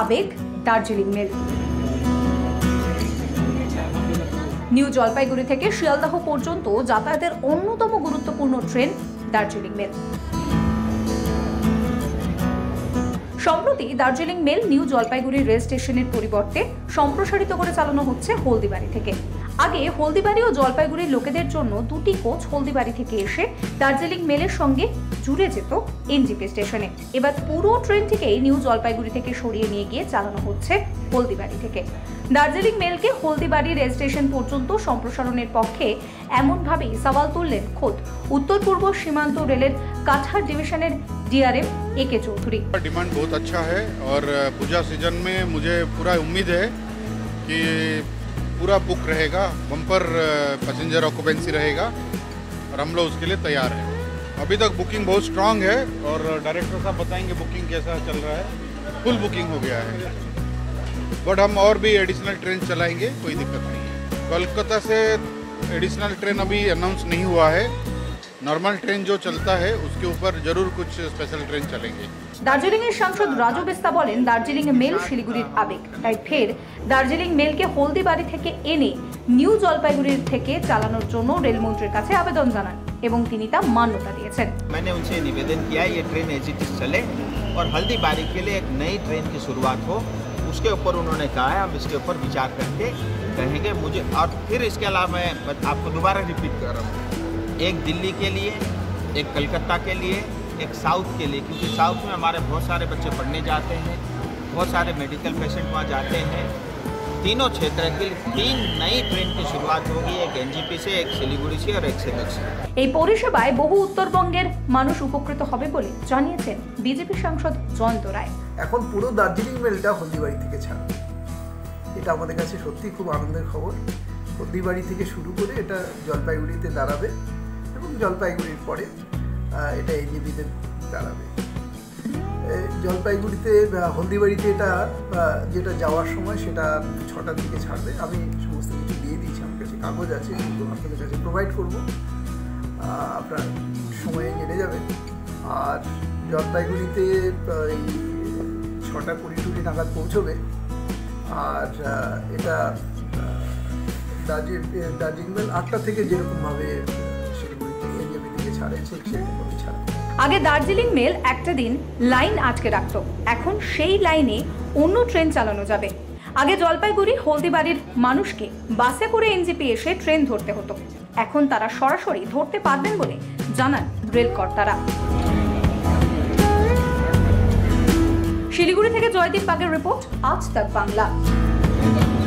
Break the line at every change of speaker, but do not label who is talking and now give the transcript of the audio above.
আবেগ Darjeeling mail. New Jalpaiguri থেকে শিয়ালদাহ পর্যন্ত যাতায়াতের অন্যতম গুরুত্বপূর্ণ ট্রেন দার্জিলিং মেল। সম্প্রতি Darjeeling mail new Jalpaiguri rail স্টেশনের পরিবর্তে সম্প্রসারিত করে চালানো হচ্ছে হলদিবাড়ি থেকে। আগে হলদিবাড়ি ও জলপাইগুড়ির লোকেদের জন্য দুটি কোচ হলদিবাড়ি থেকে এসে দার্জিলিং মেলের সঙ্গে জুড়ে যেত এনজিপি স্টেশনে। এবার পুরো ট্রেনটিকেই নিউ জলপাইগুড়ি থেকে সরিয়ে নিয়ে গিয়ে চালানো হচ্ছে হলদিবাড়ি থেকে। দার্জিলিং মেলকে হলদিবাড়ি রেল স্টেশন পর্যন্ত সম্প্রসারণের পক্ষে এমনভাবেই সওয়াল তুললেন খোদ উত্তর পূর্ব সীমান্ত রেলের কাছাড় ডিভিশনের डीआरएम एके चौधरी।
डिमांड बहुत अच्छा है और पूजा सीजन में मुझे पूरा उम्मीद है कि पूरा बुक रहेगा, बम्पर पैसेंजर ऑक्यूपेंसी रहेगा और हम लोग उसके लिए तैयार हैं। अभी तक बुकिंग बहुत स्ट्रांग है और डायरेक्टर साहब बताएंगे बुकिंग कैसा चल रहा है। फुल बुकिंग हो गया है, बट हम और भी एडिशनल ट्रेन चलाएंगे, कोई दिक्कत नहीं है। कोलकाता से एडिशनल ट्रेन अभी अनाउंस नहीं हुआ है। नॉर्मल ट्रेन जो चलता है उसके ऊपर जरूर कुछ स्पेशल ट्रेन चलेंगे।
দার্জিলিংয়ের সাংসদ রাজু বিস্তা বলেন, দার্জিলিং মেল শিলিগুড়ির আবেগ, তাই ফের দার্জিলিং মেলকে হলদিবাড়ি থেকে এনে নিউ জলপাইগুড়ি থেকে চালানোর জন্য রেলমন্ত্রীর কাছে আবেদন জানান এবং তিনি তা মান্যতা দিয়েছেন।
मैंने उनसे निवेदन किया ये ट्रेन एज इट इज चले और हल्दीबाड़ी के लिए एक नई ट्रेन की शुरुआत हो। उसके ऊपर उन्होंने कहा है हम इसके ऊपर विचार करके कहेंगे। मुझे और फिर इसके अलावा मैं आपको दोबारा रिपीट कर रहा हूँ, एक दिल्ली के लिए, एक कलकत्ता के लिए, एक साउथ के लिए, क्योंकि साउथ में हमारे बहुत सारे बच्चे पढ़ने जाते हैं, बहुत सारे मेडिकल पेशेंट वहाँ जाते हैं। तीनों क्षेत्र की 3 नई ट्रेन की शुरुआत होगी, एक एनजीपी से, एक শিলিগুড়ি से और एक सेलेक्ट से।
এই পরিষেবায় বহু উত্তরবঙ্গের মানুষ উপকৃত হবে বলে জানিয়েছেন বিজেপি সাংসদ জয়ন্ত রায়।
এখন পুরো দার্জিলিং মেলটা হলদিবাড়ি থেকে ছাড়বে, এটা আমাদের কাছে সত্যি খুব আনন্দের খবর। হলদিবাড়ি থেকে শুরু করে এটা জলপাইগুড়িতে দাঁড়াবে এবং জলপাইগুড়ির পরে এটা এনজিপিতে দাঁড়াবে। জলপাইগুড়িতে হলদিবাড়িতে এটা যেটা যাওয়ার সময় সেটা 6টার দিকে ছাড়বে। আমি সমস্ত কিছু দিয়ে দিয়েছি, আমার কাছে কাগজ আছে, সেগুলো আপনাদের কাছে প্রোভাইড করবো, আপনার সময়ে জেনে যাবেন। আর জলপাইগুড়িতে এই 6:20 নাগাদ পৌঁছবে। আর এটা দার্জিলিং মেল 8টা থেকে যেরকমভাবে শিলিগুড়ি থেকে এনজিপি থেকে ছাড়ে সেরকমভাবে ছাড়ে।
আগে দার্জিলিং মেল একটা দিন লাইন আটকে রাখতো, এখন সেই লাইনে অন্য ট্রেন চালানো যাবে। আগে জলপাইগুড়ি হলদিবাড়ির মানুষকে বাসে করে এনজিপি এসে ট্রেন ধরতে হতো, এখন তারা সরাসরি ধরতে পারবেন বলে জানান রেল কর্তারা। শিলিগুড়ি থেকে জয়দীপ বাগের রিপোর্ট, আজ তাক বাংলা।